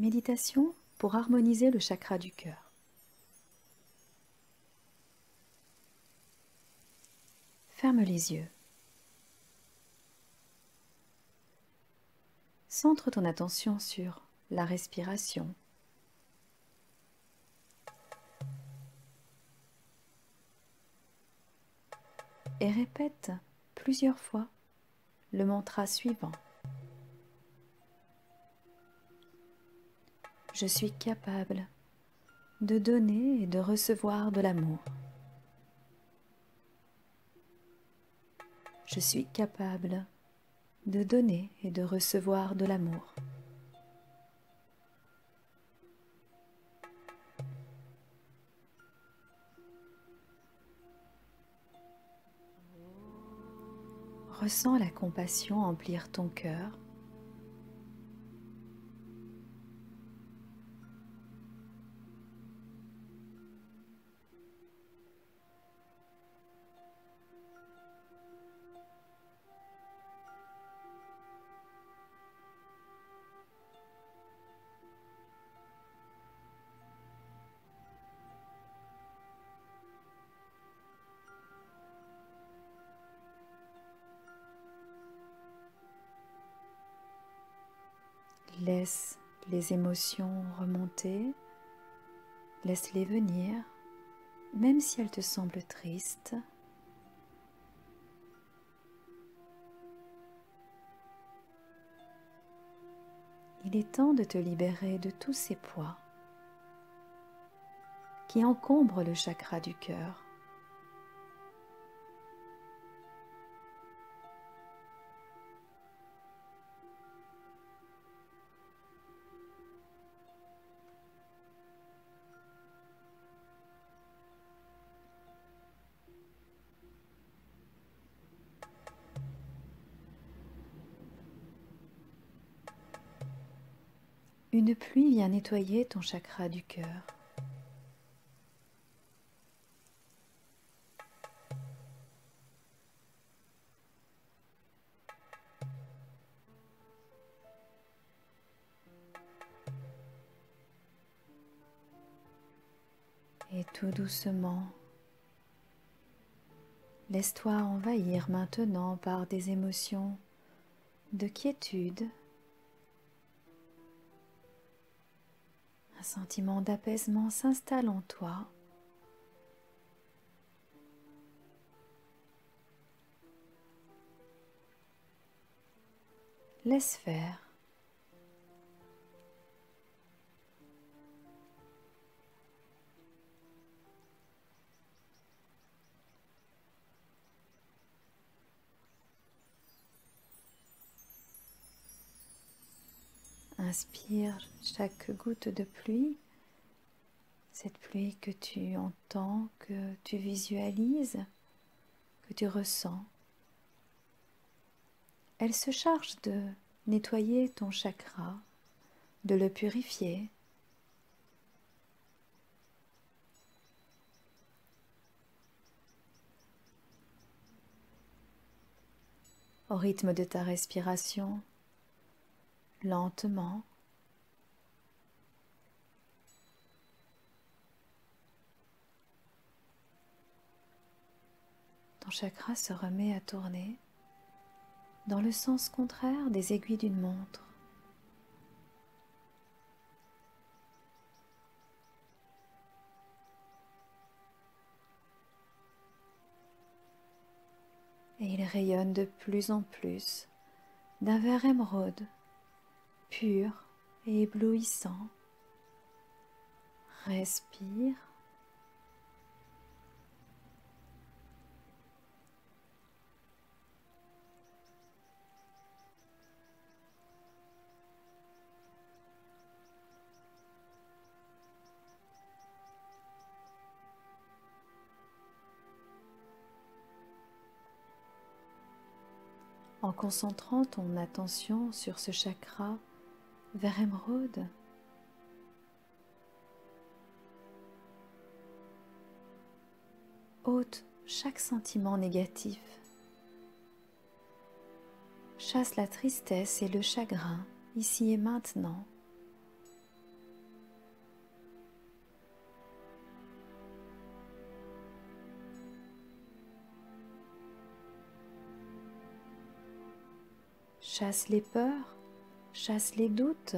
Méditation pour harmoniser le chakra du cœur. Ferme les yeux. Centre ton attention sur la respiration. Et répète plusieurs fois le mantra suivant. Je suis capable de donner et de recevoir de l'amour. Je suis capable de donner et de recevoir de l'amour. Ressens la compassion emplir ton cœur. Laisse les émotions remonter, laisse-les venir, même si elles te semblent tristes. Il est temps de te libérer de tous ces poids qui encombrent le chakra du cœur. Une pluie vient nettoyer ton chakra du cœur. Et tout doucement, laisse-toi envahir maintenant par des émotions de quiétude, un sentiment d'apaisement s'installe en toi. Laisse faire. Inspire chaque goutte de pluie, cette pluie que tu entends, que tu visualises, que tu ressens. Elle se charge de nettoyer ton chakra, de le purifier. Au rythme de ta respiration, lentement, ton chakra se remet à tourner dans le sens contraire des aiguilles d'une montre. Et il rayonne de plus en plus d'un vert émeraude, pur et éblouissant. Respire. En concentrant ton attention sur ce chakra vert émeraude, ôte chaque sentiment négatif, chasse la tristesse et le chagrin ici et maintenant. Chasse les peurs, chasse les doutes,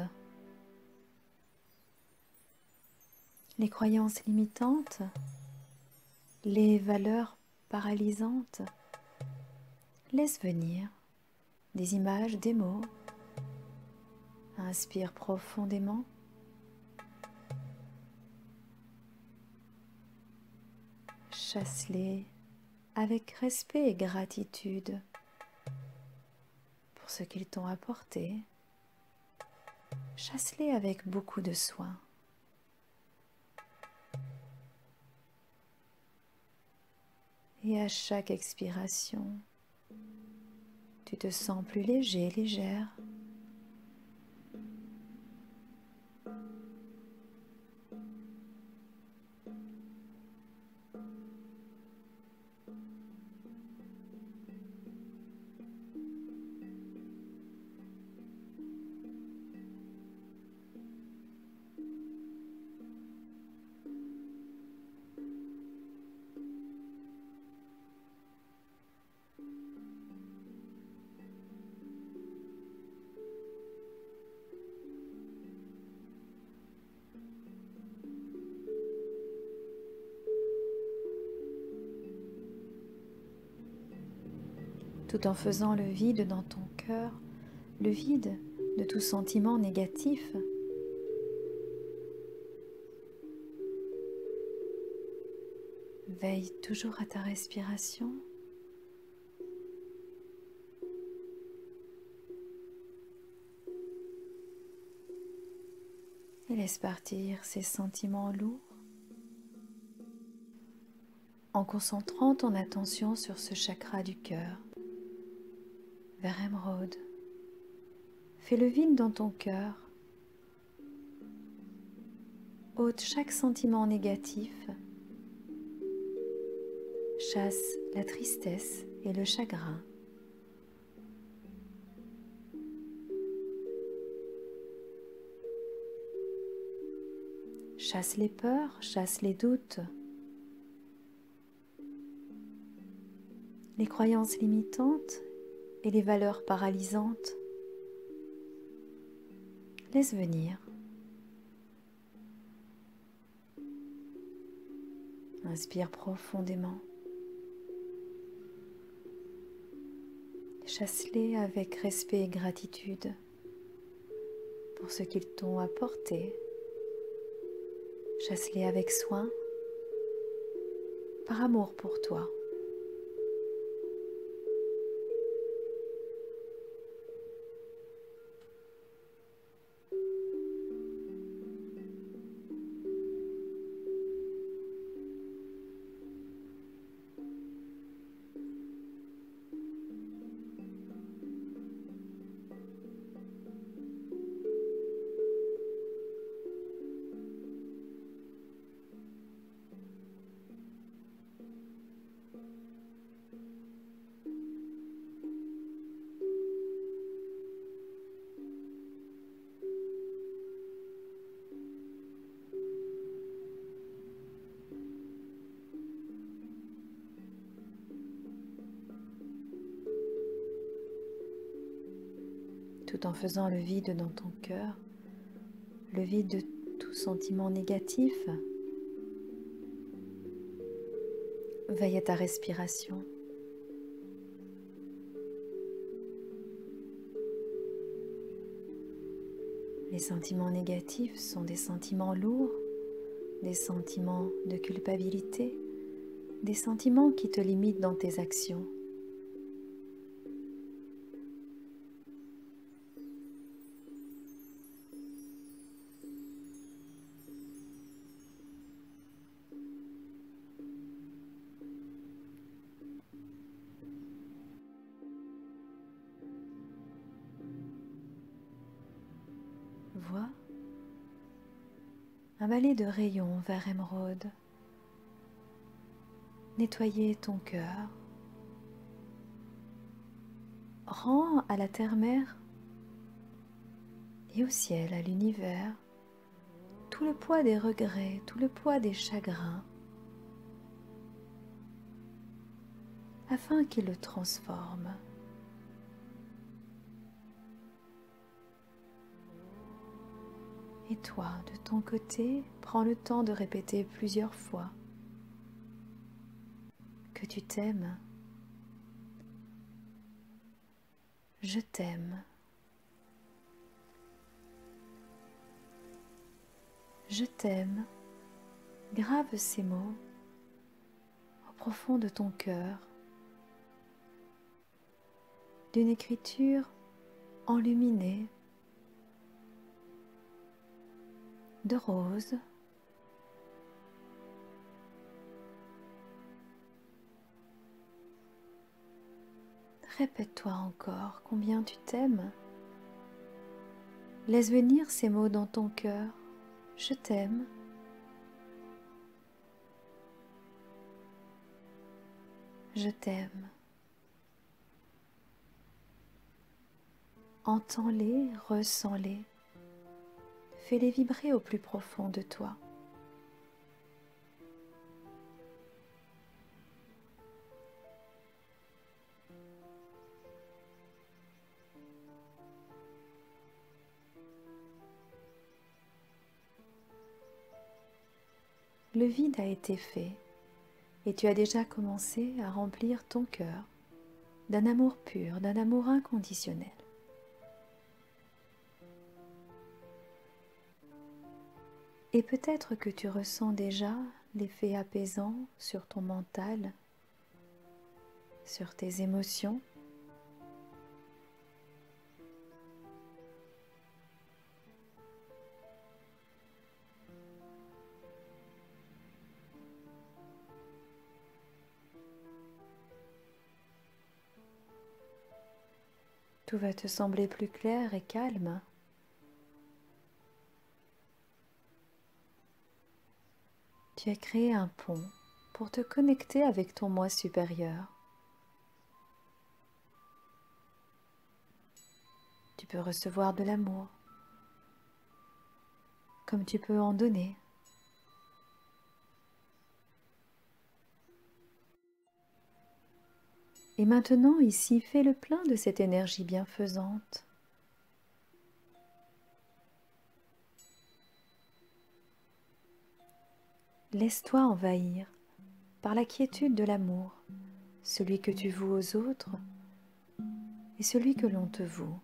les croyances limitantes, les valeurs paralysantes. Laisse venir des images, des mots. Inspire profondément. Chasse-les avec respect et gratitude pour ce qu'ils t'ont apporté. Chasse-les avec beaucoup de soin. Et à chaque expiration, tu te sens plus léger, légère. Tout en faisant le vide dans ton cœur, le vide de tout sentiment négatif. Veille toujours à ta respiration. Et laisse partir ces sentiments lourds en concentrant ton attention sur ce chakra du cœur, vers émeraude. Fais le vide dans ton cœur. Ôte chaque sentiment négatif. Chasse la tristesse et le chagrin. Chasse les peurs, chasse les doutes, les croyances limitantes et les valeurs paralysantes. Laisse venir. Inspire profondément. Chasse-les avec respect et gratitude pour ce qu'ils t'ont apporté. Chasse-les avec soin, par amour pour toi. Tout en faisant le vide dans ton cœur, le vide de tout sentiment négatif. Veille à ta respiration. Les sentiments négatifs sont des sentiments lourds, des sentiments de culpabilité, des sentiments qui te limitent dans tes actions. Vois un balai de rayons vers émeraude nettoyer ton cœur. Rends à la terre-mère et au ciel, à l'univers, tout le poids des regrets, tout le poids des chagrins, afin qu'il le transforme. Et toi, de ton côté, prends le temps de répéter plusieurs fois que tu t'aimes. Je t'aime. Je t'aime. Grave ces mots au profond de ton cœur, d'une écriture enluminée de rose. Répète-toi encore combien tu t'aimes. Laisse venir ces mots dans ton cœur. Je t'aime. Je t'aime. Entends-les, ressens-les. Fais-les vibrer au plus profond de toi. Le vide a été fait et tu as déjà commencé à remplir ton cœur d'un amour pur, d'un amour inconditionnel. Et peut-être que tu ressens déjà l'effet apaisant sur ton mental, sur tes émotions. Tout va te sembler plus clair et calme. Tu as créé un pont pour te connecter avec ton moi supérieur. Tu peux recevoir de l'amour, comme tu peux en donner. Et maintenant, ici, fais le plein de cette énergie bienfaisante. Laisse-toi envahir par la quiétude de l'amour, celui que tu voues aux autres et celui que l'on te voue.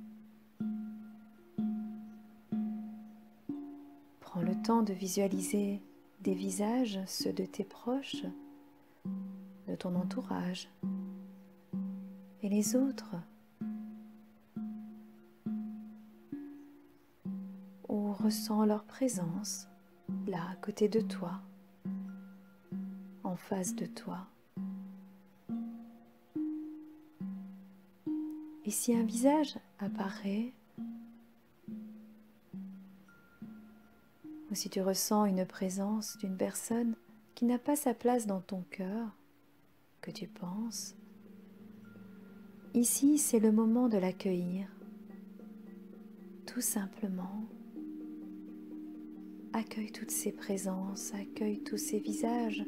Prends le temps de visualiser des visages, ceux de tes proches, de ton entourage et les autres, ou ressens leur présence là à côté de toi, en face de toi. Et si un visage apparaît, ou si tu ressens une présence d'une personne qui n'a pas sa place dans ton cœur, que tu penses, ici c'est le moment de l'accueillir. Tout simplement, accueille toutes ces présences, accueille tous ces visages,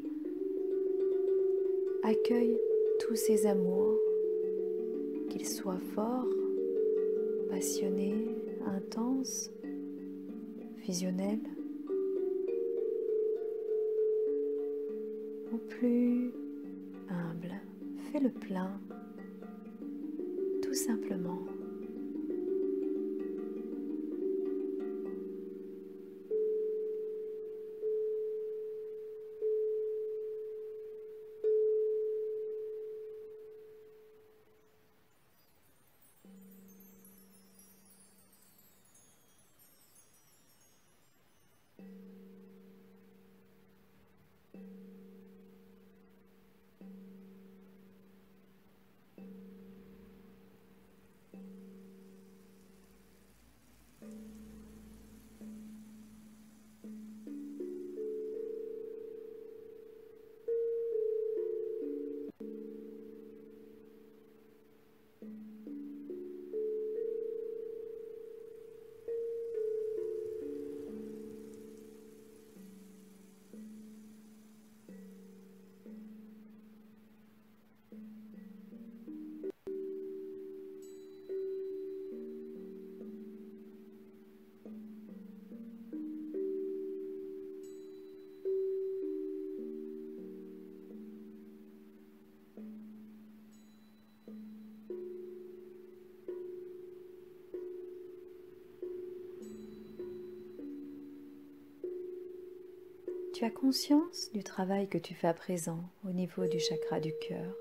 accueille tous ces amours, qu'ils soient forts, passionnés, intenses, fusionnels, ou plus humbles. Fais le plein, tout simplement. Tu as conscience du travail que tu fais à présent au niveau du chakra du cœur.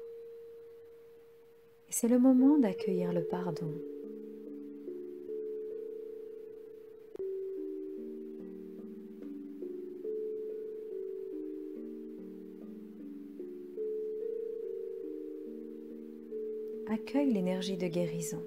Et c'est le moment d'accueillir le pardon. Accueille l'énergie de guérison.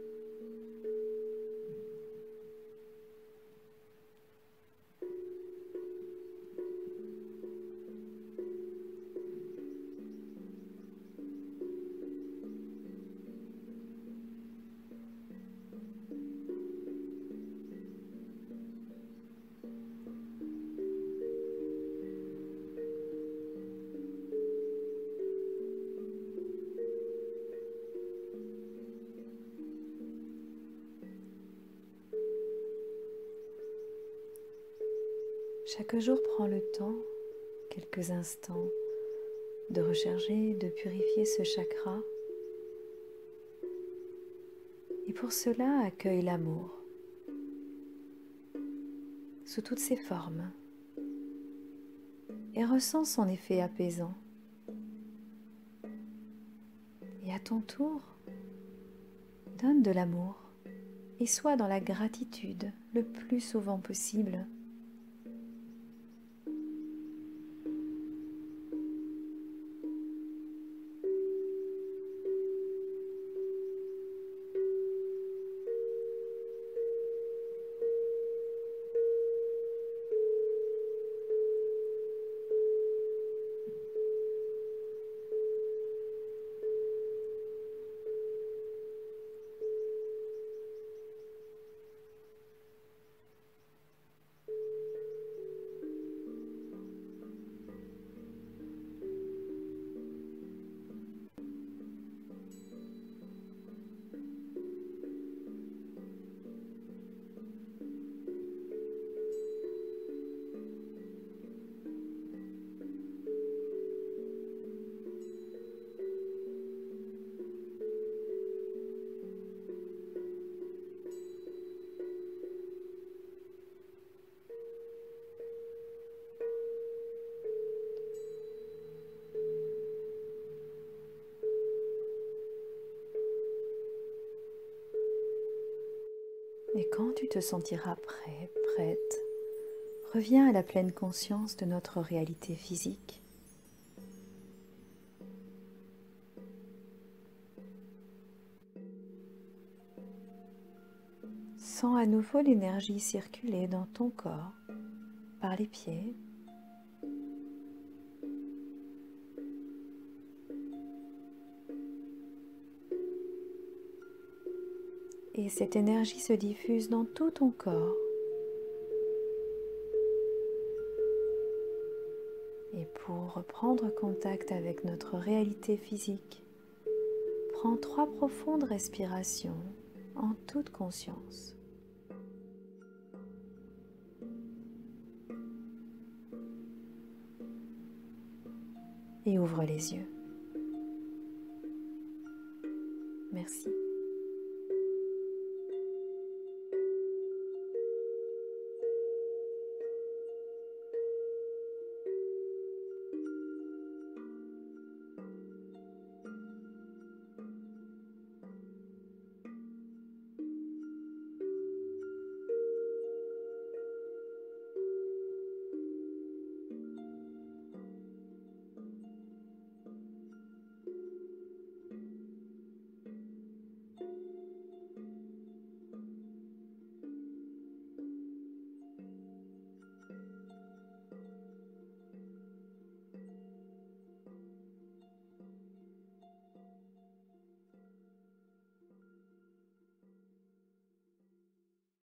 Chaque jour, prends le temps, quelques instants, de recharger, de purifier ce chakra. Et pour cela, accueille l'amour sous toutes ses formes et ressens son effet apaisant. Et à ton tour, donne de l'amour et sois dans la gratitude le plus souvent possible. Et quand tu te sentiras prêt, prête, reviens à la pleine conscience de notre réalité physique. Sens à nouveau l'énergie circuler dans ton corps, par les pieds. Et cette énergie se diffuse dans tout ton corps. Et pour reprendre contact avec notre réalité physique, prends 3 profondes respirations en toute conscience. Et ouvre les yeux.